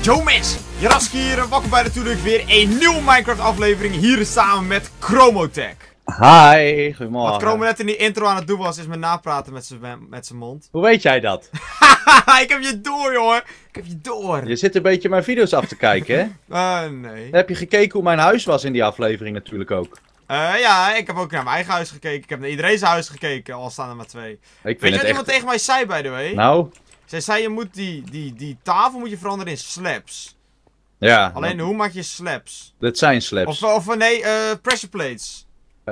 Yo mensen, Jaraski hier en welkom bij natuurlijk weer een nieuwe Minecraft aflevering hier samen met Chromotech. Hi, goedemorgen. Wat Chromo net in die intro aan het doen was, is me napraten met zijn mond. Hoe weet jij dat? Haha, ik heb je door jongen, ik heb je door. Je zit een beetje mijn video's af te kijken, hè? Nee. Heb je gekeken hoe mijn huis was in die aflevering natuurlijk ook? Ja, ik heb ook naar mijn eigen huis gekeken, ik heb naar iedereen zijn huis gekeken, al staan er maar 2. Weet je wat iemand tegen mij zei, by the way? Nou? Zij zei, je moet die tafel moet je veranderen in slabs. Ja. Alleen, hoe maak je slabs? Dit zijn slabs. Of nee, pressure plates.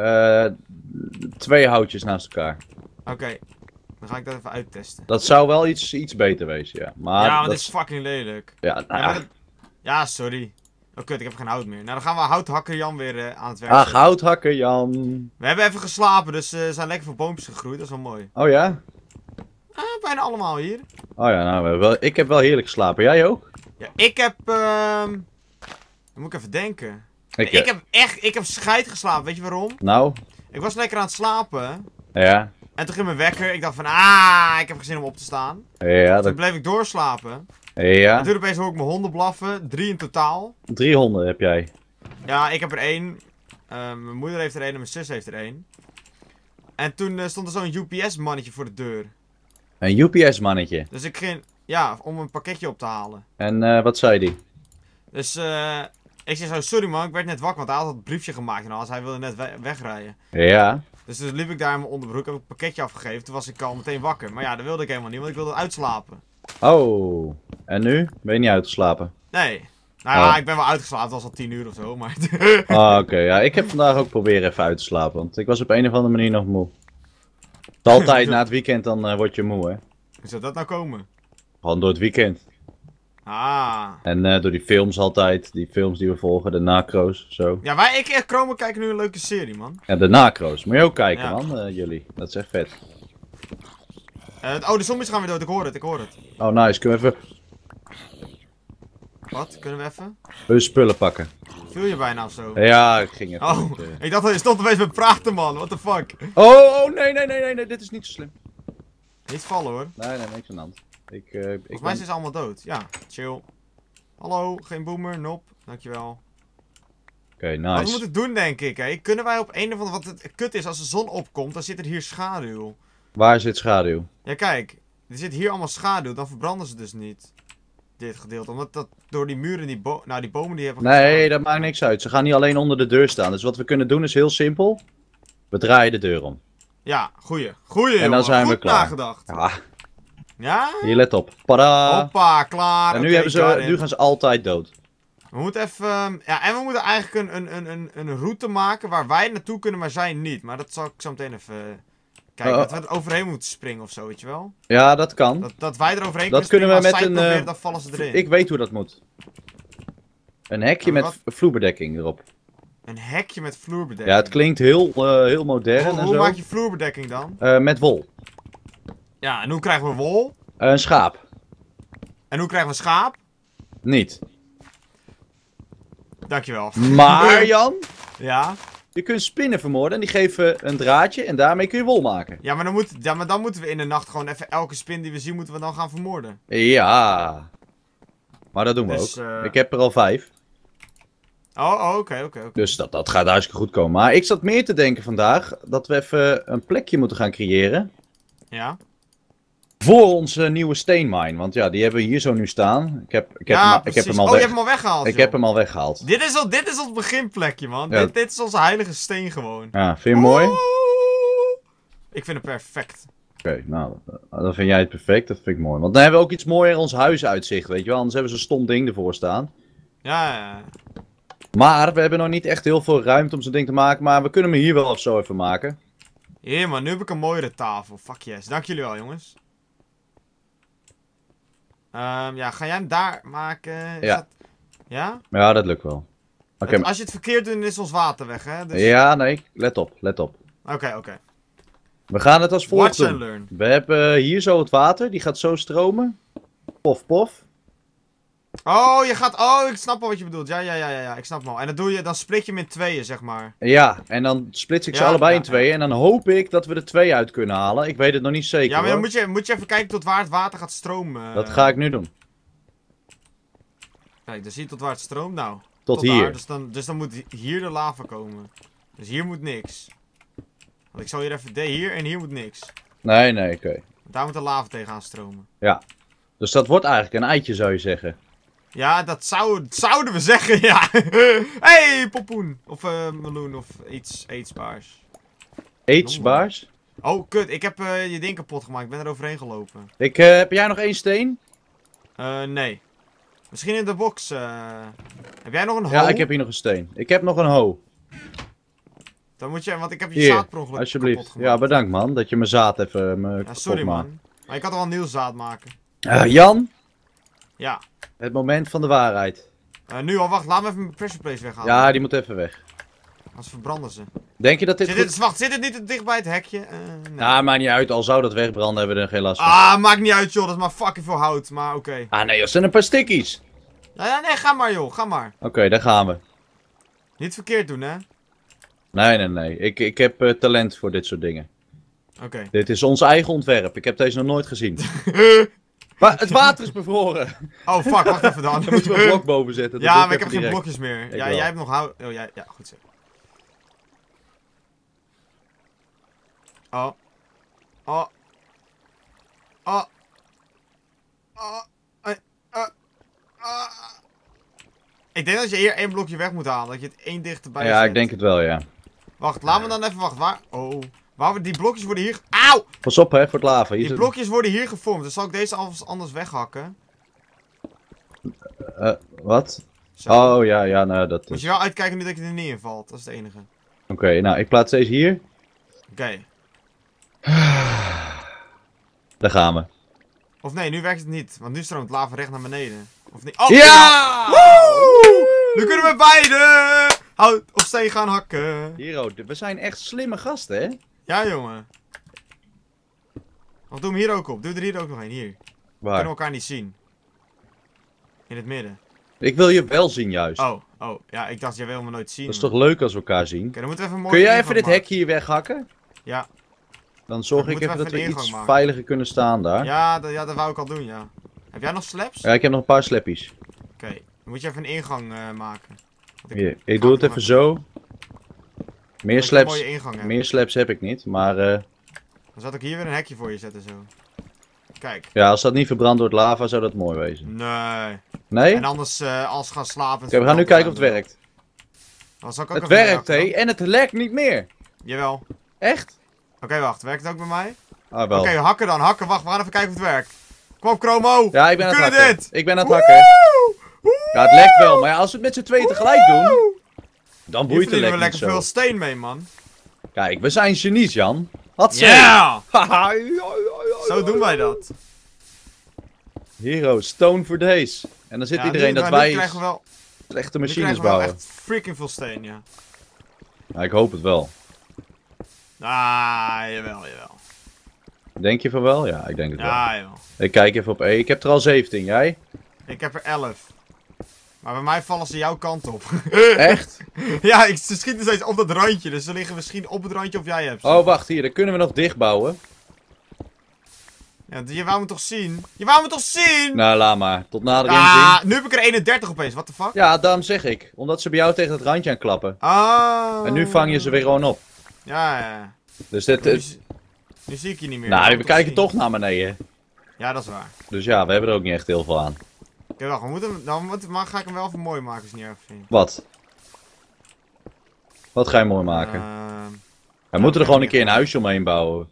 2 houtjes naast elkaar. Oké, dan ga ik dat even uittesten. Dat zou wel iets beter wezen, ja. Maar ja, want dit is fucking lelijk. Ja, nou ja. Ja, sorry. Oh kut, ik heb geen hout meer. Nou, dan gaan we houthakker Jan weer aan het werk. Ach, houthakker Jan. We hebben even geslapen, dus zijn lekker veel boompjes gegroeid. Dat is wel mooi. Oh ja? Bijna allemaal hier. Oh ja, nou, ik heb wel heerlijk geslapen. Jij ook? Ja, ik heb, dan moet ik even denken. Ik heb scheid geslapen, weet je waarom? Nou? Ik was lekker aan het slapen. Ja. En toen ging mijn wekker. Ik dacht van, ik heb geen zin om op te staan. Ja, Toen bleef ik doorslapen. Ja. En toen opeens hoor ik mijn honden blaffen. 3 in totaal. 3 honden heb jij. Ja, ik heb er 1. Mijn moeder heeft er 1 en mijn zus heeft er 1. En toen stond er zo'n UPS-mannetje voor de deur. Een UPS-mannetje. Dus ik ging, ja, om een pakketje op te halen. En wat zei die? Dus ik zei zo, sorry man, ik werd net wakker, want hij had dat briefje gemaakt en alles. Hij wilde net wegrijden. Ja. Dus toen liep ik daar in mijn onderbroek, heb ik een pakketje afgegeven. Toen was ik al meteen wakker. Maar ja, dat wilde ik helemaal niet, want ik wilde uitslapen. Oh. En nu? Ben je niet uitgeslapen? Nee. Nou ja, ik ben wel uitgeslapen, het was al 10 uur of zo, maar... Oké, ja, ik heb vandaag ook proberen even uit te slapen, want ik was op een of andere manier nog moe. Altijd na het weekend dan word je moe, hè. Hoe zou dat nou komen? Gewoon door het weekend. En door die films altijd, die films die we volgen, de Nacro's, zo. Ja, ik en Chrome kijken nu een leuke serie, man. Ja, de Nacro's, moet je ook kijken, man, jullie. Dat is echt vet. De zombies gaan weer dood, ik hoor het. Oh, nice, kunnen we even... Wat? Kunnen we even? Hun spullen pakken. Viel je bijna of zo? Ja, ik ging even... Oh, ik dacht dat je stond opeens met praten, man. What the fuck? Oh, nee, dit is niet zo slim. Niet vallen, hoor. Nee, niks aan de hand. Volgens mij zijn ze allemaal dood. Ja, chill. Hallo, geen boomer, nop. Dankjewel. Oké, nice. Wat we moeten doen, denk ik, hè? Kunnen wij op een of andere... Wat het kut is, als de zon opkomt, dan zit er hier schaduw. Waar zit schaduw? Ja, kijk. Er zit hier allemaal schaduw, dan verbranden ze dus niet. Dit gedeelte, omdat dat door die muren, die bomen die hebben Nee, gestaan. dat maakt niks uit. Ze gaan niet alleen onder de deur staan. Dus wat we kunnen doen is heel simpel. We draaien de deur om. Ja, goeie En jongen. dan zijn Goed we klaar. nagedacht. Ja. Ja? Hier, let op. Tada! Hoppa, klaar. En nu gaan ze altijd dood. We moeten even... ja, en we moeten eigenlijk een route maken waar wij naartoe kunnen, maar zij niet. Maar dat zal ik zo meteen even... kijken, dat we er overheen moeten springen of zo, weet je wel? Ja, dat kan. Dat wij er overheen dat kunnen we springen, met als zij een... proberen, dan vallen ze erin. Ik weet hoe dat moet. Een hekje met vloerbedekking erop. Een hekje met vloerbedekking? Ja, het klinkt heel modern en zo. Hoe maak je vloerbedekking dan? Met wol. Ja, en hoe krijgen we wol? Een schaap. En hoe krijgen we schaap? Niet. Dankjewel. Maar Jan, ja? je kunt spinnen vermoorden en die geven een draadje en daarmee kun je wol maken. Ja, maar dan moeten we in de nacht gewoon even elke spin die we zien, moeten we dan gaan vermoorden. Ja. Maar dat doen we ook. Ik heb er al 5. Oké. Dus dat gaat hartstikke goed komen. Maar ik zat meer te denken vandaag dat we even een plekje moeten gaan creëren. Ja? Voor onze nieuwe steenmine. Want ja, die hebben we hier zo nu staan. Ik heb hem al je hebt hem al weggehaald. Ik heb hem al weggehaald. Dit is ons beginplekje, man. Ja. Dit is onze heilige steen gewoon. Ja, vind je hem mooi? Ik vind het perfect. Oké, nou, dan vind jij het perfect. Dat vind ik mooi. Want dan hebben we ook iets mooier ons huisuitzicht, weet je wel. Anders hebben ze een stom ding ervoor staan. Ja. Maar we hebben nog niet echt heel veel ruimte om zo'n ding te maken. Maar we kunnen hem hier wel of zo even maken. Hier man, nu heb ik een mooiere tafel. Fuck yes. Dank jullie wel, jongens. Ja, ga jij hem daar maken? Ja. Ja? Ja, dat lukt wel. Okay, als je het verkeerd doet, dan is ons water weg, hè? Dus... Ja, nee. Let op. Oké. We gaan het als volgt Watch and doen. learn. We hebben hier zo het water. Die gaat zo stromen. Pof, pof. Oh, ik snap wel wat je bedoelt. Ja, ik snap wel. En dan split je hem in tweeën, zeg maar. Ja, en dan splits ik ze allebei in tweeën. En dan hoop ik dat we er 2 uit kunnen halen. Ik weet het nog niet zeker. Ja, maar dan moet je even kijken tot waar het water gaat stromen. Dat ga ik nu doen. Kijk, dan zie je tot waar het stroomt. Nou, Tot hier. Daar. Dus dan moet hier de lava komen. Dus hier moet niks. Want ik zal hier even... Hier en hier moet niks. Nee, oké. Daar moet de lava tegenaan stromen. Ja. Dus dat wordt eigenlijk een eitje, zou je zeggen. Ja, dat zouden we zeggen, ja. Hey, pompoen. Of meloen of iets eetbaars. Eetsbaars? Oh, kut. Ik heb je ding kapot gemaakt. Ik ben er overheen gelopen. Heb jij nog 1 steen? Nee. Misschien in de box. Heb jij nog een hoe? Ja, ik heb hier nog een steen. Ik heb nog een hoe. Dan moet je, want ik heb je Hier, zaad per ongeluk alsjeblieft. kapot gemaakt. Ja, bedankt man, dat je mijn zaad even Ja, sorry man. Maar ik had al een nieuw zaad maken. Jan, Ja. het moment van de waarheid. Nu al, wacht. Laat me even mijn pressure place weghalen. Ja, die moet even weg. Anders verbranden ze. Denk je dat dit goed... Wacht, zit het niet te dicht bij het hekje? Nee. Nou, maakt niet uit. Al zou dat wegbranden, hebben we er geen last van. Ah, maakt niet uit joh. Dat is maar fucking veel hout. Maar oké. Ah nee, dat zijn een paar stickies. Ja, nee, ga maar joh. Ga maar. Oké, daar gaan we. Niet verkeerd doen, hè? Nee. Ik heb talent voor dit soort dingen. Oké. Dit is ons eigen ontwerp. Ik heb deze nog nooit gezien. Maar het water is bevroren. Oh, fuck. Wacht even dan. Dan moeten we een blok boven zetten. Dat doe Ja, maar ik heb even geen direct. blokjes meer. Ik Ja, wel. jij hebt nog hout. Oh, ja, goed zo. Oh. Oh. Oh. Ik denk dat je hier 1 blokje weg moet halen. Dat je het 1 dichterbij Ja, zet. ik denk het wel, ja. Wacht, laat me dan even wachten. Waar? Oh. Die blokjes worden hier... Auw! Pas op hè, voor het lava. Hier Die zit- blokjes worden hier gevormd. Dus zal ik deze anders weghakken? Wat? Zo. Oh, ja, nou, dat Moet is... je wel uitkijken nu dat je er niet in valt. Dat is het enige. Oké, nou, ik plaats deze hier. Oké. Daar gaan we. Of nee, nu werkt het niet. Want nu stroomt lava recht naar beneden. Of niet? Oh, Ja! Woe! Nu kunnen we beide hout of steen gaan hakken. Hero, we zijn echt slimme gasten, hè? Ja, jongen. Of doe hem hier ook op. Doe er hier ook nog een. Hier. We Waar? kunnen elkaar niet zien. In het midden. Ik wil je wel zien, juist. Oh. Ja, ik dacht, jij wil me nooit zien. Dat is toch leuk als we elkaar zien? Oké, dan moeten we even een mooie Kun jij ingang even dit maken. hek hier weghakken? Ja. Dan zorg Dan ik moeten even we dat we even een iets ingang maken. veiliger kunnen staan daar. Ja, dat wou ik al doen, ja. Heb jij nog slaps? Ja, ik heb nog een paar sleppies. Oké. Dan moet je even een ingang maken. Want Hier, ik doe het even zo. Meer Een slaps, mooie ingang hebben. meer slaps heb ik niet, maar Dan zat ik hier weer een hekje voor je zetten, zo. Kijk. ja, als dat niet verbrand wordt lava, zou dat mooi wezen. Nee. Nee? En anders, als we gaan slapen... Oké, we gaan nu kijken of het werkt. Dan zal ik ook Het even werkt, mee hé, achter- en het lekt niet meer. Jawel. Echt? Oké, wacht. Werkt het ook bij mij? Ah, wel. Oké, hakken dan. Hakken. Wacht, we gaan even kijken of het werkt. Kom op, Chromo. Ja, ik ben aan We het kunnen hakken. dit. Ik ben aan het hakken. Ja, het lekt wel, maar ja, als we het met z'n tweeën tegelijk doen, dan Hier boeit het verdienen we lek niet lekker zo. veel steen mee, man. Kijk, we zijn genies, Jan. Had ze. Ja! Haha. Zo doen wij dat. Hero, stone for days. En dan zit Ja, iedereen nu- dat nu wij krijgen we wel, slechte nu machines krijgen we wel bouwen. echt freaking veel steen, ja. Ja, ik hoop het wel. Ah, jawel. Denk je van wel? Ja, ik denk het wel. Ja, jawel. Ik kijk even op E. Ik heb er al 17, jij? Ik heb er 11. Maar bij mij vallen ze jouw kant op. Echt? Ja, ze schieten steeds op dat randje. Dus ze liggen misschien op het randje of jij hebt ze. Oh, wacht, hier. Dan kunnen we nog dichtbouwen. Ja, je wou me toch zien? Je wou me toch zien? Nou, laat maar. Tot nader Ah, inzien. nu heb ik er 31 opeens. What the fuck? Ja, daarom zeg ik. Omdat ze bij jou tegen het randje aan klappen. Ah. En nu vang je ze weer gewoon op. Ja. Dus dit... Nu zie ik je niet meer. nou, Je we wou me kijken zien? toch naar beneden. Ja, dat is waar. Dus ja, we hebben er ook niet echt heel veel aan. Oké, wacht. Maar ga ik hem wel even mooi maken als je het niet erg vindt. Wat? Wat ga je mooi maken? We moeten er gewoon een keer een huisje omheen bouwen.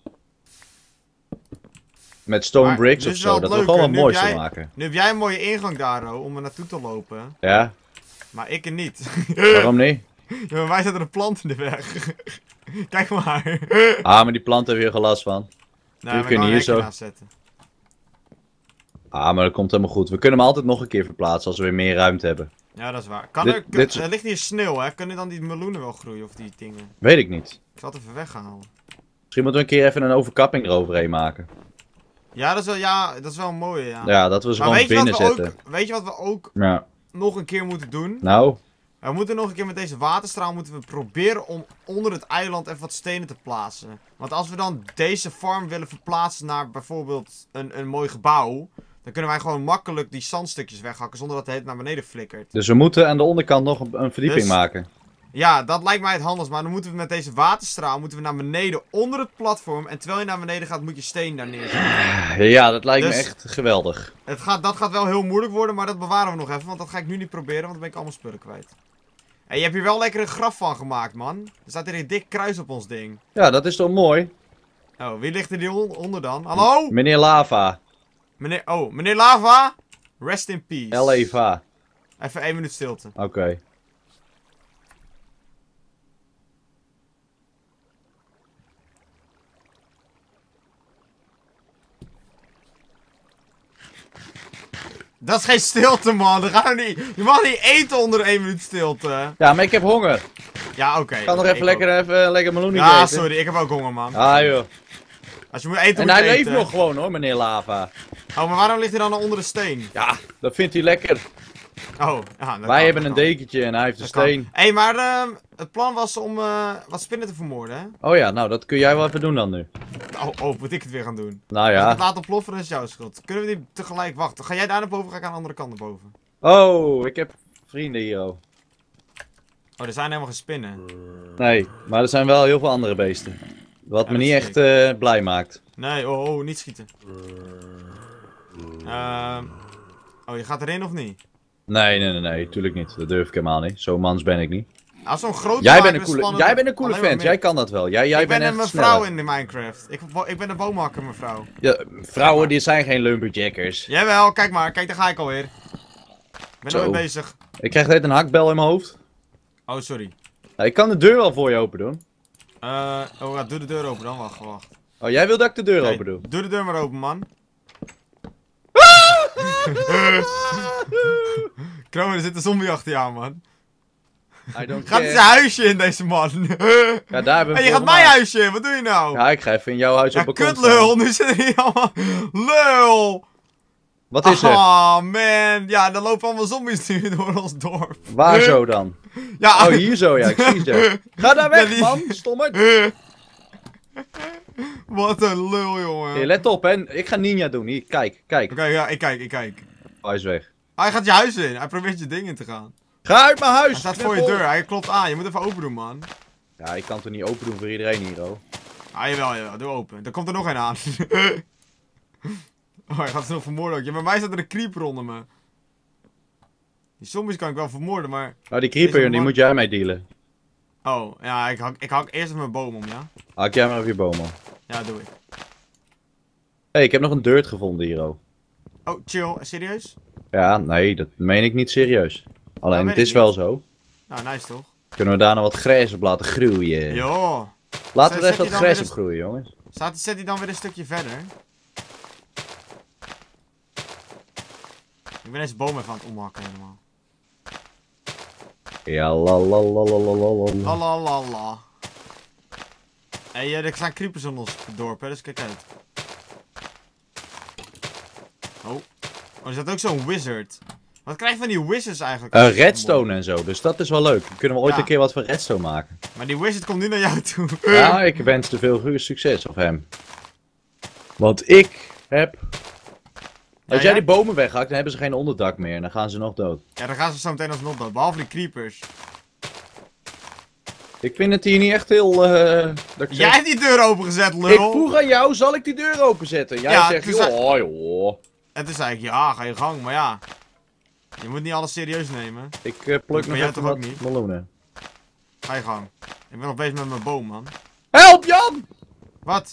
Met stone Maar bricks dit of is wel zo, dat het we gewoon wat leuke. moois Nu heb zullen jij- maken. Nu heb jij een mooie ingang daar, Ro, om er naartoe te lopen. Ja? Maar ik er niet. Waarom niet? Ja, maar wij zetten een plant in de weg. Kijk maar. Ah, maar die planten hebben hier gelast van. Nee, kun we je gaan hier een zo- hekje naast zetten. Ah, maar dat komt helemaal goed. We kunnen hem altijd nog een keer verplaatsen als we weer meer ruimte hebben. Ja, dat is waar. Er ligt hier sneeuw, hè? Kunnen dan die meloenen wel groeien of die dingen? Weet ik niet. Ik zal het even weghalen. Misschien moeten we een keer even een overkapping eroverheen maken. Ja, dat is wel een mooie, ja. Ja, dat we ze Maar gewoon weet je, binnen wat we zetten. ook, weet je wat we ook Ja. nog een keer moeten doen? Nou, We moeten nog een keer met deze waterstraal moeten we proberen om onder het eiland even wat stenen te plaatsen. Want als we dan deze farm willen verplaatsen naar bijvoorbeeld een mooi gebouw, Dan kunnen wij gewoon makkelijk die zandstukjes weghakken zonder dat het naar beneden flikkert. Dus we moeten aan de onderkant nog een verdieping maken. Ja, dat lijkt mij het handigst. Maar dan moeten we met deze waterstraal naar beneden onder het platform. En terwijl je naar beneden gaat, moet je steen daar neerzetten. Ja, dat lijkt me Dus- echt geweldig. Dat gaat wel heel moeilijk worden, maar dat bewaren we nog even. Want dat ga ik nu niet proberen, want dan ben ik allemaal spullen kwijt. En je hebt hier wel lekker een graf van gemaakt, man. Er staat hier een dik kruis op ons ding. Ja, dat is toch mooi? Oh, wie ligt er die onder dan? Hallo? Meneer Lava. Meneer Lava? Rest in peace. L-E-V-A. Even 1 minuut stilte. Oké. Dat is geen stilte, man. Dat gaat niet. Je mag niet eten onder 1 minuut stilte. Ja, maar ik heb honger. Ja, oké. Ik ga nog even lekker meloenetje Ja, eten. sorry. Ik heb ook honger, man. Ah, joh. Als je moet eten, En moet hij je leeft eten. nog gewoon hoor, meneer Lava. Oh, maar waarom ligt hij dan onder de steen? Ja, dat vindt hij lekker. Oh, ja, dat Wij kan, hebben dat een kan. dekentje en hij heeft een Dat kan. steen. Hé, maar het plan was om wat spinnen te vermoorden, hè? Oh ja, nou dat kun jij wel even doen dan nu. Moet ik het weer gaan doen? Nou Als ik ja. het laat ontploffen, dan is het jouw schuld. Kunnen we die tegelijk wachten? Ga jij daar naar boven, ga ik aan de andere kant naar boven? Oh, ik heb vrienden hier oh. Oh, er zijn helemaal geen spinnen. Nee, maar er zijn wel heel veel andere beesten. Wat Ja, me dat niet zie echt blij maakt. Nee, niet schieten. Oh, je gaat erin of niet? Nee, tuurlijk niet. Dat durf ik helemaal niet. Zo mans ben ik niet. Als zo'n grote Jij maken bent is een coole, spannend. jij bent een coole Alleen maar vent, meer. jij kan dat wel. Jij Ik bent ben echt een sneller. mevrouw in de Minecraft. Ik ben een boomhakker, mevrouw. Ja, vrouwen die zijn geen lumberjackers. Jawel, kijk maar. Kijk, daar ga ik alweer. Ik ben Zo. nooit bezig. Ik krijg net een hakbel in mijn hoofd. Oh, sorry. Nou, ik kan de deur wel voor je open doen. Doe de deur open dan. Wacht. Oh, jij wil dat ik de deur Nee, open doe? doe de deur maar open, man. Kroon, er zit een zombie achter je aan, man. I don't Gaat care. zijn huisje in, deze man. Ja, daar hebben we Hey, je voor gaat mijn gemaakt. huisje in. Wat doe je nou? Ja, ik ga even in jouw huis Ja, op balkon kutlul. Nu zit er hier allemaal... Lul. Wat is er? Oh, man. Ja, dan lopen allemaal zombies nu door ons dorp. Waar zo dan? Ja. Oh, hier zo, ja, ik zie ze. Ga daar weg, Ja, die- man, stomme. Wat een lul, jongen. Hey, let op, hè. Ik ga ninja doen. Hier, kijk, kijk. Oké, ja, ik kijk. Hij is weg. Hij gaat je huis in. Hij probeert je ding in te gaan. Ga uit mijn huis! Hij staat voor je knuppel. deur. Hij klopt aan. Je moet even open doen, man. Ja, ik kan het er niet open doen voor iedereen hier, hoor. Ah, jawel. Doe open. Er komt er nog een aan. Oh, hij gaat ze nog vermoorden ook. Ja, bij mij staat er een creeper onder me. Die zombies kan ik wel vermoorden, maar... Oh, die creeper, Deze die man- moet jij mee dealen. Oh, ja, ik hak eerst even mijn boom om, ja? Hak jij maar op je boom op. Ja, doe ik. Hey, ik heb nog een dirt gevonden hier, oh. Oh, chill. Serieus? Ja, nee, dat meen ik niet serieus. Alleen, weet het ik is wel zo. Nou, nice toch? Kunnen we daar nog wat gras op laten groeien? Joh. Laten we er Zet even je wat dan gras weer op groeien, jongens. Zet hij dan weer een stukje verder? Ik ben deze boom even aan het omhakken helemaal. Ja, la. Lalalala. Hé, er zijn creepers in ons dorp, hè, dus kijk uit. Er zit ook zo'n wizard. Wat krijg je van die wizards eigenlijk? Redstone en zo, dus dat is wel leuk. Kunnen we ooit Ja. een keer wat van redstone maken? Maar die wizard komt nu naar jou toe. Ja, ik wens te veel succes op hem. Want ik heb... Als jij die bomen weghakt, dan hebben ze geen onderdak meer en dan gaan ze nog dood. Ja, dan gaan ze zo meteen alsnog dood. Behalve die creepers. Ik vind het hier niet echt heel... dat ik Jij zeg- hebt die deur opengezet, lul. Ik vroeg aan jou, zal ik die deur openzetten? Jij Ja, zegt, het is- joh. En toen zei ik, ja, ga je gang, maar ja. Je moet niet alles serieus nemen. Ik pluk Maar nog jij even toch wat ook niet? meloenen. Ga je gang. Ik ben nog bezig met mijn boom, man. Help, Jan! Wat?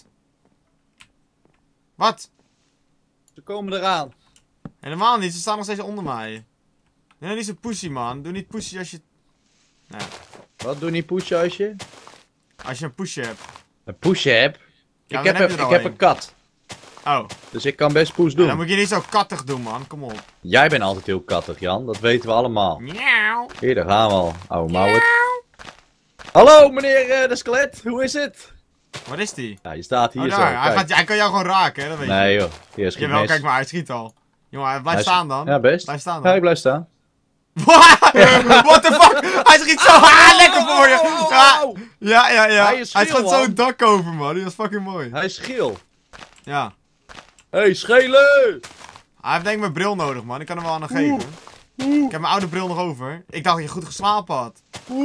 Wat? Ze komen eraan. Helemaal niet, ze staan nog steeds onder mij. Nee, nou niet zo pussy, man. Doe niet pussy als je... Nou ja, Wat doe je pushen als je? als je een pushje hebt. Een pushen heb? Ja, ik dan heb, heb je er ik al heb een. een kat. Oh, Dus ik kan best push ja, doen. dan moet je niet zo kattig doen, man. Kom op. Jij bent altijd heel kattig, Jan. Dat weten we allemaal. Miauw. Hier, daar gaan we al. Oude mouwet. Hallo, meneer de skelet. Hoe is het? Wat is die? Ja, je staat hier Oh, zo. daar. Kijk. Hij kan jou gewoon raken, hè. Dat weet Nee je. joh, hier schiet Jawel, mis. kijk maar, hij schiet al. Jongen, hij blijft Hij staan dan. Ja, best. Blijf staan Ja, dan. ik blijf staan. What the fuck? Hij schiet zo lekker voor je. Ja. Hij is Hij schil, schoot zo man. het dak over, man. Die was fucking mooi. Hij is geel. Ja. Hey, schelen! Hij heeft denk ik mijn bril nodig, man. Ik kan hem wel aan hem geven. Ik heb mijn oude bril nog over. Ik dacht dat je goed geslapen had.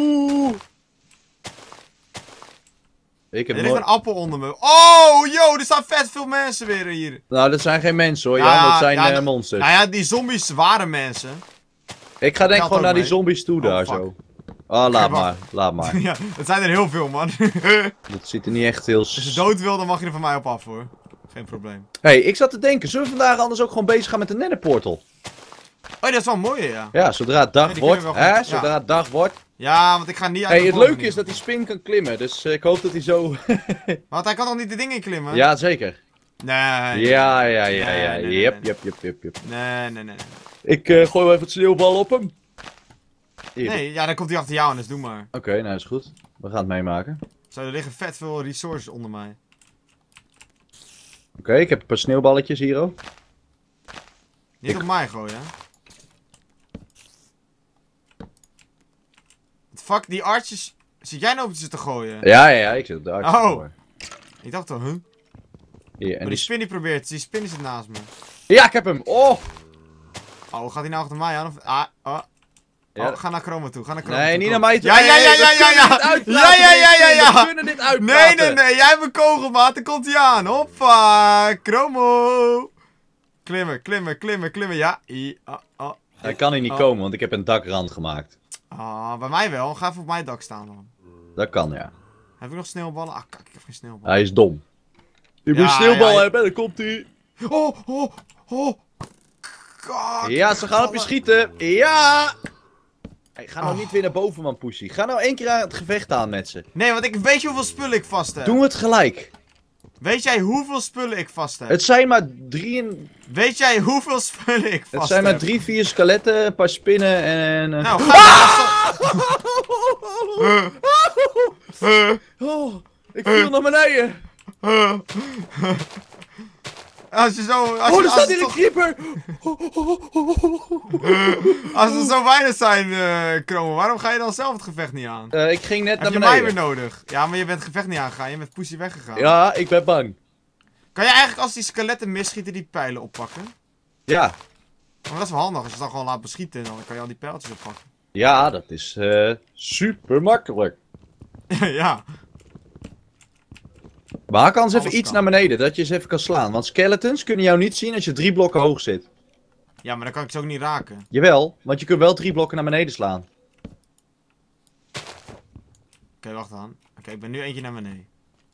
Ik heb Er ligt een appel onder me. Oh, yo, er staan vet veel mensen weer hier. Nou, dat zijn geen mensen hoor, Jan. Ja, Dat zijn ja, monsters. Nou ja, die zombies waren mensen. Ik ga denk Telt gewoon ook naar die mee. zombies toe daar fuck. zo. Oh, laat wacht. maar. Laat maar. Ja, het zijn er heel veel, man. Dat ziet er niet echt heel... Als je dood wil, dan mag je er van mij op af, hoor. Geen probleem. Hey, ik zat te denken, zullen we vandaag anders ook gewoon bezig gaan met de netherportal? Oh, dat is wel mooi, ja. Ja, zodra het dag Ja, die wordt, kunnen we wel hè? goed, Zodra ja. het dag wordt. Ja, want ik ga niet uit Hey, de het boven leuke is nu. dat die spin kan klimmen, dus ik hoop dat hij zo... Want hij kan toch niet de dingen klimmen? Ja, zeker. Nee. Ja. nee, Yep. Nee, nee, nee. Ik gooi wel even het sneeuwbal op hem. Hier. Nee, ja, dan komt hij achter jou, dus doe maar. Oké, nou is goed. We gaan het meemaken. Zo, er liggen vet veel resources onder mij. Oké, ik heb een paar sneeuwballetjes hier ook. Niet op mij gooien, hè. Fuck, die artjes... Zit jij nou op ze te gooien? Ja, ik zit op de arts. Oh. Ik dacht al, huh? Hier, en Maar die die... spin die probeert, die spin zit naast me. Ja, ik heb hem! Oh! Oh, gaat hij nou achter mij aan? Of... Ah, oh. Ja. Oh, ga naar Chroma toe, ga naar Chroma Nee, toe. niet kom. naar mij toe. Ja. We kunnen dit uitpraten. Nee, jij hebt een kogelmaat, dan komt hij aan. Hoppa, Chromo. Klimmen, ja. Hij kan hier niet komen, want ik heb een dakrand gemaakt. Ah, bij mij wel. Ga even op mijn dak staan dan. Dat kan, ja. Heb ik nog sneeuwballen? Ah, kak, ik heb geen sneeuwballen. Hij is dom. Je Ja, moet sneeuwbal ja. hebben, dan komt hij. Oh. Kak. Ja, ze gaan op je schieten. Ja! Hey, ga nou niet weer naar boven, man, Pussy. Ga nou één keer aan het gevecht aan met ze. Nee, want ik weet je hoeveel spullen ik vast heb. Doen we het gelijk. Weet jij hoeveel spullen ik vast heb? Het zijn maar 3 Weet jij hoeveel spullen ik vast heb? Het zijn maar 3, 4 skeletten, een paar spinnen en... Nou, ga Oh, ik viel naar beneden. Als je zo... Oh, er staat hier een creeper. Als er zo weinig zijn, Chromo, waarom ga je dan zelf het gevecht niet aan? Ik ging net Heb naar je mij weer beneden. nodig? Ja, maar je bent het gevecht niet aangegaan, je bent Pussy weggegaan. Ja, ik ben bang. Kan je eigenlijk als die skeletten misschieten die pijlen oppakken? Ja. Maar dat is wel handig, als je het dan gewoon laat beschieten, dan kan je al die pijltjes oppakken. Ja, dat is super makkelijk. Ja. Maar kan eens Alles even iets kan. naar beneden, dat je ze even kan slaan. Want skeletons kunnen jou niet zien als je 3 blokken hoog zit. Ja, maar dan kan ik ze ook niet raken. Jawel, want je kunt wel 3 blokken naar beneden slaan. Oké, wacht dan. Oké, ik ben nu eentje naar beneden.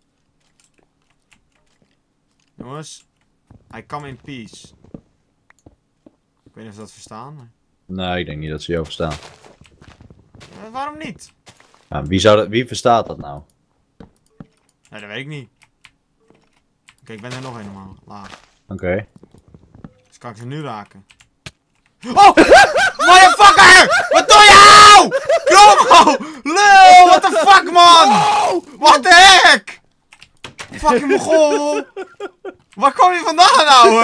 Jongens. I come in peace. Ik weet niet of ze dat verstaan, maar... Nee, ik denk niet dat ze jou verstaan. Waarom niet? Nou, wie verstaat dat nou? Nee, dat weet ik niet. Oké, ik ben er nog helemaal laag. Oké. Dus kan ik ze nu raken. Oh! Motherfucker! Wat doe je nou? Chromo! Lul! What the fuck, man? What the heck? Fucking mogol! Waar kom je vandaan nou,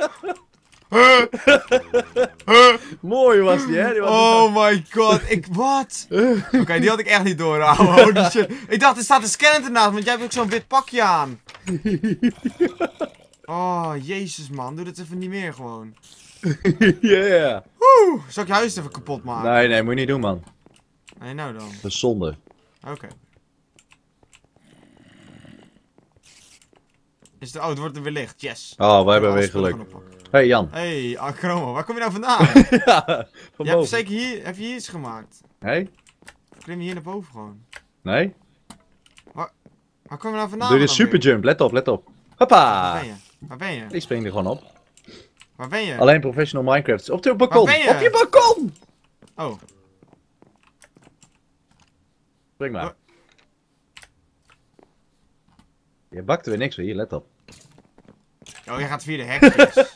hè? Mooi was die, hè? Die was Oh my god, wat? Oké, die had ik echt niet door, ouwe. Holy shit. Ik dacht, er staat een skeleton naast, want jij hebt ook zo'n wit pakje aan. Oh, jezus man, doe dit even niet meer gewoon. Yeah. Zal ik je huis even kapot maken? Nee, moet je niet doen, man. Nee, nou dan. Dat is zonde. Oké. Oh, het wordt er weer licht, yes. Oh, wij hebben Alle weer spullen geluk. gaan oppakken. Hey, Jan. Hey, Chromo, waar kom je nou vandaan? Ja, van Je hebt boven. zeker hier, heb je hier iets gemaakt? Hey? Klim je hier naar boven gewoon. Nee? Waar kom je nou vandaan? Doe je de dan superjump, let op, let op. weer? Hoppa! Waar ben je? Waar ben je? Ik spring er gewoon op. Waar ben je? Alleen professional Minecraft. Op je balkon! Waar ben je? Op je balkon! Oh, Spring maar. Je bakt er weer niks van, hier, let op. oh, je gaat via de hekjes.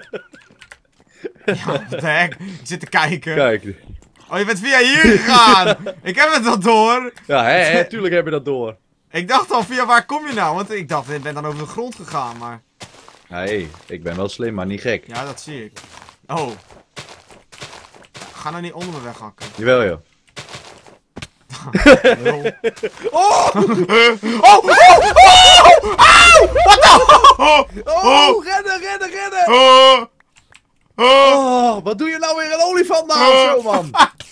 Ja, wat de hek? Ik zit te kijken. Kijk. Oh, je bent via hier gegaan. Ik heb het al door. Ja, hè, tuurlijk heb je dat door. Ik dacht al, via waar kom je nou? Want ik dacht, ik ben dan over de grond gegaan, maar... Hey, ik ben wel slim, maar niet gek. Ja, dat zie ik. Oh. Ga nou niet onder me weghakken. Jawel, joh. Lul. Oh! Oh! Oh! Wat nou? Oh, rennen! Oh! Oh, wat doe je nou weer een olifant nou zo, man?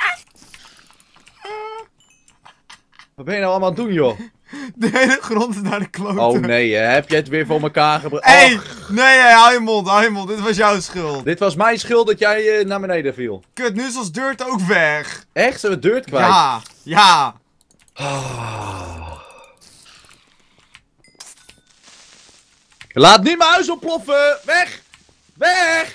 Wat ben je nou allemaal aan het doen, joh? De hele grond is naar de kloten. Oh nee, heb jij het weer voor elkaar gebracht? Hey, nee, hou je mond, dit was jouw schuld. Dit was mijn schuld dat jij naar beneden viel. Kut, nu is ons dirt ook weg. Echt? Zijn we dirt kwijt? Ja. Laat niet mijn huis ontploffen! Weg! Weg!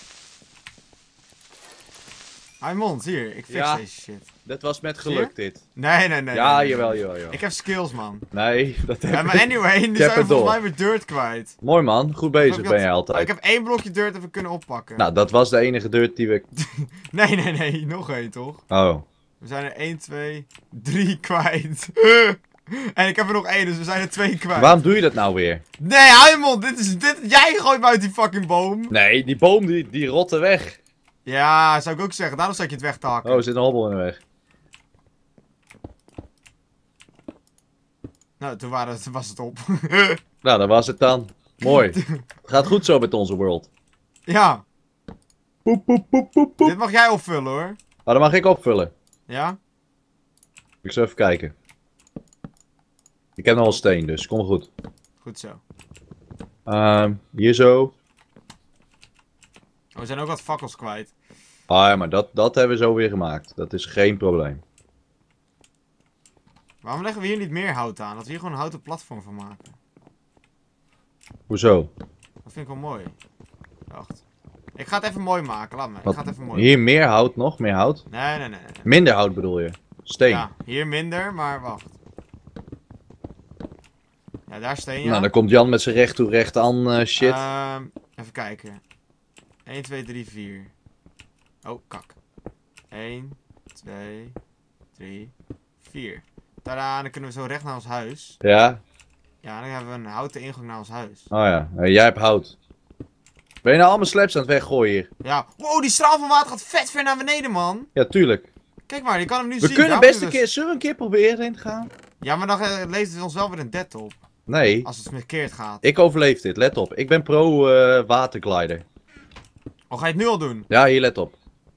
Hou je mond, hier, ik fix Ja. deze shit. Dat was met geluk, dit. Nee. Ja, nee. jawel. Ik heb skills, man. Nee, dat heb Ja, maar anyway, nu heb zijn we het door. volgens mij weer dirt kwijt. Mooi man, goed bezig Ik ben jij Ik altijd. heb 1 blokje dirt even kunnen oppakken. Nou, dat was de enige dirt die we... Nee, nog 1 toch? Oh. We zijn er 1, 2, 3 kwijt. En ik heb er nog 1, dus we zijn er 2 kwijt. Waarom doe je dat nou weer? Nee, hou je mond, jij gooit me uit die fucking boom. Nee, die boom die rotte weg. Ja, zou ik ook zeggen, daarom zat je het weg te hakken. Oh, er zit een hobbel in de weg. Nou, toen was het op. Nou, dat was het dan. Mooi. Het gaat goed zo met onze world. Ja, Poep, poep, poep, poep, poep. dit mag jij opvullen hoor. Oh, dan mag ik opvullen. Ja? Ik zal even kijken. Ik heb nog wel steen, dus kom goed. Goed zo. Hier zo. Oh, we zijn ook wat fakkels kwijt. Ah ja, maar dat hebben we zo weer gemaakt. Dat is geen probleem. Waarom leggen we hier niet meer hout aan? Dat we hier gewoon een houten platform van maken. Hoezo? Dat vind ik wel mooi. Wacht. Ik ga het even mooi maken, laat me. Ik Wat? ga het even mooi Hier meer hout, nog meer hout? Nee. Minder hout bedoel je? Steen. Ja, hier minder, maar wacht. Ja, daar steen ja. Nou, dan komt Jan met zijn recht toe recht aan shit. Even kijken. 1, 2, 3, 4. Oh, kak. 1, 2, 3, 4. Tada, dan kunnen we zo recht naar ons huis. Ja? Ja, dan hebben we een houten ingang naar ons huis. Oh ja, jij hebt hout. Ben je nou allemaal slaps aan het weggooien hier? Ja, wow, die straal van water gaat vet ver naar beneden, man. Ja, tuurlijk. Kijk maar, je kan hem nu We zien. kunnen Daarom best een dus- keer, zullen we een keer proberen heen te gaan? Ja, maar dan leest het ons wel weer een dead op. Nee, Als het verkeerd gaat. ik overleef dit, let op. Ik ben pro waterglider. Oh, ga je het nu al doen? Ja, hier let op.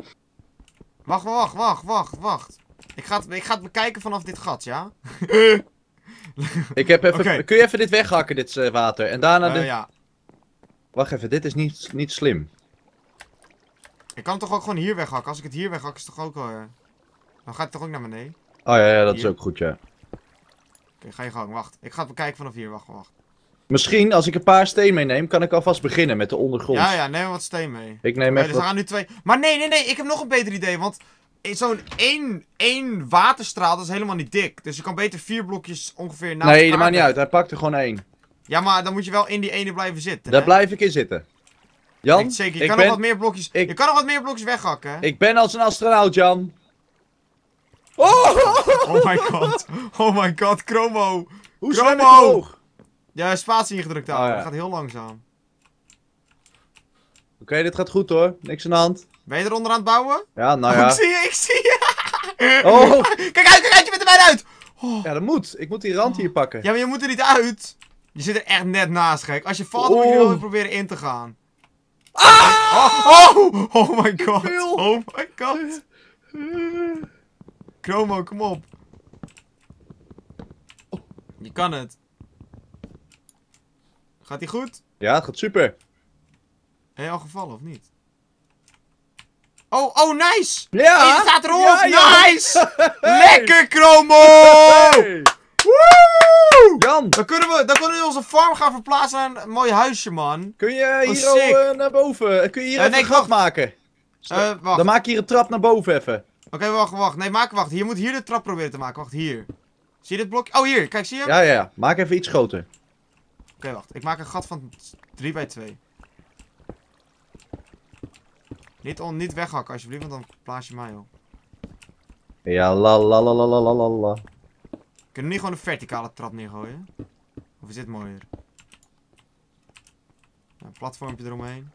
Wacht. Ik ga het bekijken vanaf dit gat, ja? Ik heb even, Oké. Kun je even dit weghakken, dit water? En daarna de... Ja. Wacht even, dit is niet slim. Ik kan het toch ook gewoon hier weghakken? Als ik het hier weghak, is het toch ook... Dan gaat het toch ook naar beneden? Oh ja, dat is Hier. ook goed, ja. Oké, ga je gang. Wacht. Ik ga het bekijken vanaf hier. Wacht. Misschien, als ik een paar steen meeneem, kan ik alvast beginnen met de ondergrond. Ja, neem maar wat steen mee. Ik neem Oké, even dus we gaan nu 2... Maar nee. Ik heb nog een beter idee. Want zo'n één waterstraal, dat is helemaal niet dik. Dus je kan beter 4 blokjes ongeveer naast Nee, elkaar dat maakt niet leggen. uit. Hij pakt er gewoon 1. Ja, maar dan moet je wel in die ene blijven zitten. Daar hè? blijf ik in zitten. Jan, Weet zeker. Je ik kan ben, nog wat meer blokjes... Je kan nog wat meer blokjes weghakken. Hè? ik ben als een astronaut, Jan. Oh my god, Chromo. Hoe Chromo! zwem ik omhoog? Ja, spatie ingedrukt houden. Oh, ja. Dat gaat heel langzaam. Oké, dit gaat goed hoor. Niks aan de hand. Ben je eronder aan het bouwen? Ja, nou Oh, ja. ik zie je. Oh, Kijk uit, je bent er bijna uit. ja, dat moet. Ik moet die rand hier pakken. Ja, maar je moet er niet uit. Je zit er echt net naast, gek. Als je valt, dan moet je er wel weer proberen in te gaan. Oh my god. Veel. Oh my god. Chromo, kom op. Je kan het. Gaat die goed? Ja, het gaat super. Ben je al gevallen of niet? Oh, nice! Ja! Hey, het staat erop! Ja, ja. Nice! Lekker, Chromo! Hey. Woe! Jan, Dan kunnen we onze farm gaan verplaatsen naar een mooi huisje, man. kun je hier sick. al naar boven? Kun je hier even nee, een gat maken? Wacht. Dan maak je hier een trap naar boven even. Oké, wacht. Nee, wacht. Je moet hier de trap proberen te maken. Wacht, hier. Zie je dit blokje? Oh, hier. Kijk, zie je hem? Ja. Maak even iets groter. Oké, wacht. Ik maak een gat van 3 bij 2. Niet weghakken, alsjeblieft, want dan plaats je mij op. Ja, la. Kunnen we niet gewoon een verticale trap neergooien? Of is dit mooier? Een platformpje eromheen.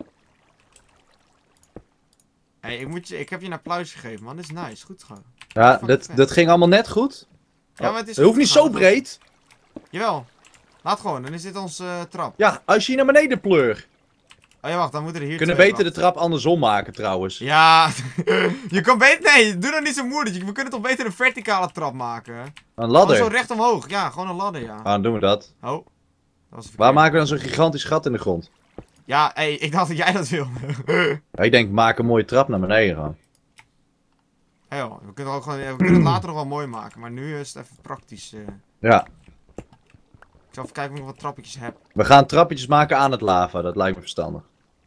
Hé, ik heb je een applaus gegeven, man. Dit is nice. Goed gewoon. Ja, Fucking vet. dat ging allemaal net goed. Ja, maar het is hoeft goed niet gegaan, zo dat- breed. Jawel. Laat gewoon, dan is dit onze trap. Ja, als je hier naar beneden pleur. Oh ja, wacht, dan moeten er hier We kunnen twee beter de trap andersom maken trouwens. Ja, je kan beter... Nee, doe dat niet zo moeilijk. We kunnen toch beter een verticale trap maken? Een Gewoon ladder. zo recht omhoog. Ja, gewoon een ladder, ja. Ah, dan doen we dat. Oh. Dat was Waar maken we dan zo'n gigantisch gat in de grond? Ja, hé, ik dacht dat jij dat wilde. Ik denk, maak een mooie trap naar beneden gewoon. Hé joh, we kunnen, ook gewoon, we kunnen het later nog wel mooi maken, maar nu is het even praktisch. Ja. Ik zal even kijken of ik nog wat trappetjes heb. We gaan trappetjes maken aan het lava, dat lijkt me verstandig.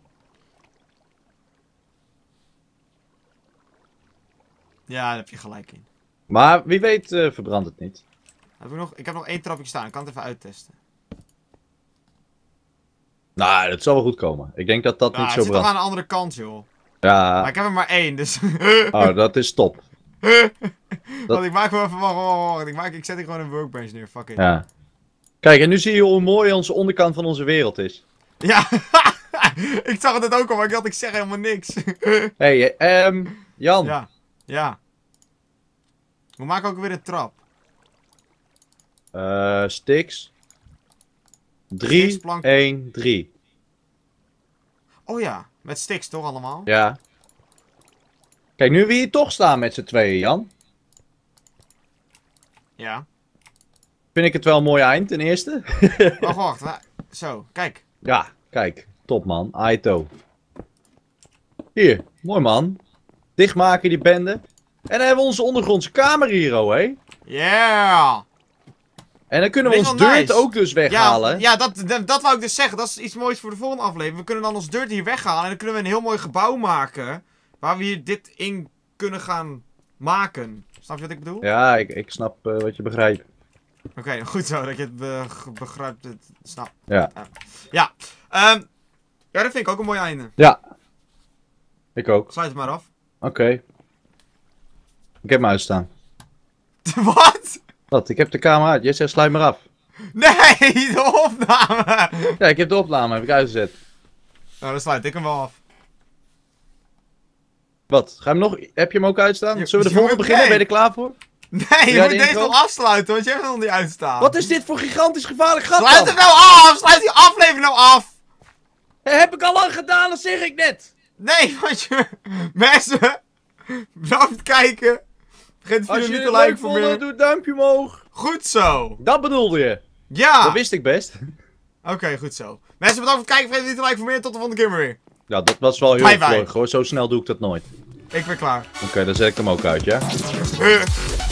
Ja, daar heb je gelijk in. Maar wie weet verbrandt het niet. Ik heb nog één trapje staan, ik kan het even uittesten. Nou, dat zal wel goed komen. Ik denk dat dat Ja, niet het zo zit nog brandt. aan de andere kant, joh. Ja, Maar ik heb er maar één, dus... oh, dat is top. Want ik maak wel even... Wacht. Ik zet hier gewoon een workbench neer, fuck it. Ja. Kijk, en nu zie je hoe mooi onze onderkant van onze wereld is. Ja, ik zag het net ook al, maar ik zeg helemaal niks. Hé, Jan. Ja, ja. We maken ook weer een trap. Sticks. 3, Sticks, plank. 1, 3. Oh ja, met sticks toch allemaal? Ja. Kijk, nu wie hier toch staan met z'n tweeën, Jan. Ja. Vind ik het wel een mooi eind, ten eerste. Wacht. Zo, kijk. Ja, kijk. Top, man. Aito. Hier, mooi, man. Dichtmaken, die bende. En dan hebben we onze ondergrondse kamer hier, oh, hé. Yeah! En dan kunnen we Dit is ons wel dirt nice. ook dus weghalen. Ja, dat wou ik dus zeggen. Dat is iets moois voor de volgende aflevering. We kunnen dan ons dirt hier weghalen en dan kunnen we een heel mooi gebouw maken. Waar we hier dit in kunnen gaan maken. Snap je wat ik bedoel? Ja, ik snap wat je begrijpt. Oké, goed zo dat je het begrijpt. Snap. Ja. Ja, ja, dat vind ik ook een mooi einde. Ja. Ik ook. Sluit het maar af. Oké. Ik heb hem uitstaan. Wat? Wat? Ik heb de camera uit. Jij zegt sluit maar af. Nee, de opname! Ja, ik heb de opname heb ik uitgezet. Nou, dan sluit ik hem wel af. Wat? Ga je hem nog... Heb je hem ook uitstaan? Je- Zullen we de je volgende moet- beginnen? nee. Ben je er klaar voor? Nee, je Ja, moet de deze intro? nog afsluiten, want jij hebt nog niet uitstaan. Wat is dit voor gigantisch gevaarlijk gat Sluit dan? het nou af! Sluit die aflevering nou af! Heb ik al lang gedaan, dat zeg ik net. Nee, want je... Mensen, bedankt voor het kijken. Vergeet de Als video je niet het te liken leuk voor vond, meer. dan doe het duimpje omhoog. Goed zo. Dat bedoelde je. Ja. Dat wist ik best. Oké, goed zo. Mensen, bedankt voor het kijken. Vergeet niet te liken voor meer. Tot de volgende keer maar weer. Ja, dat was wel heel Bye bye. vlug hoor. Zo snel doe ik dat nooit. Ik ben klaar. Oké, dan zet ik hem ook uit, ja?